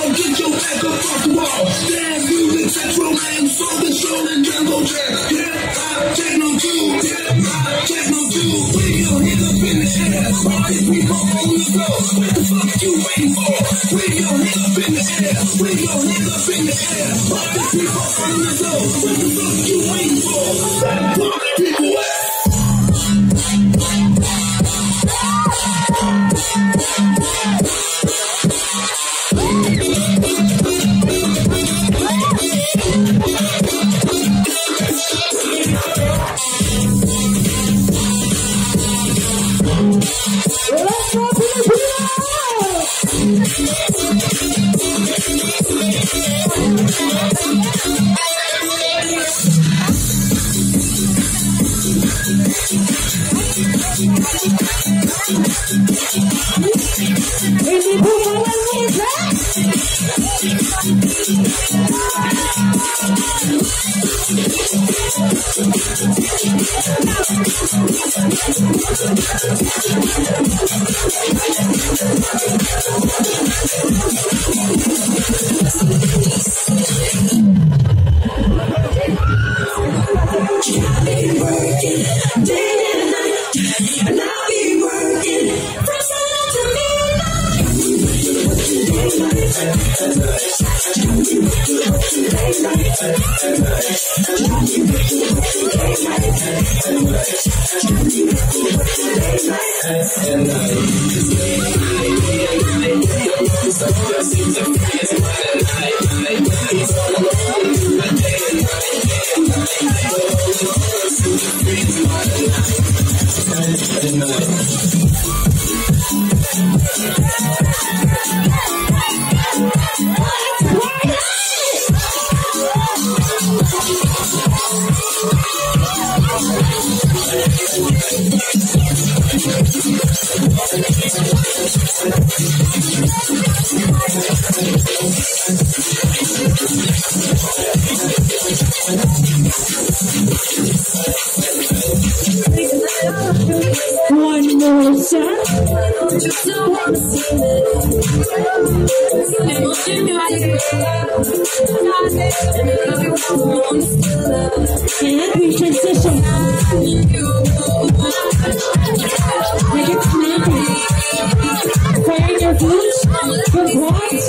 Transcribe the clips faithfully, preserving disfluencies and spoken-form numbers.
wall, get your back up off the wall. Dance music, sexual man, soul controlling, jungle jazz. Hip hop, techno too, hip hop, techno too. Put your hands up in the air, party people on the floor. What the fuck you waiting for? Put your hands up in the air, put your hands up in the air. Party people on the floor. What the fuck you waiting for? Party people at. One more shot. And we transition. Make it snappy. Find your boots. Good boys.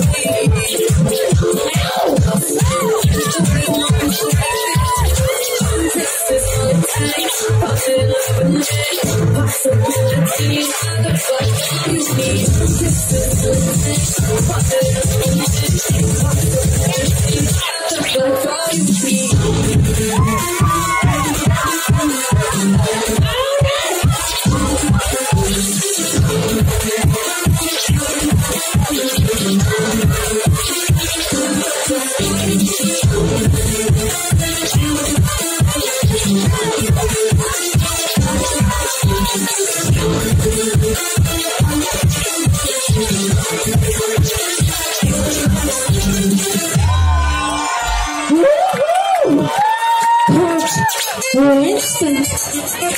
Winston.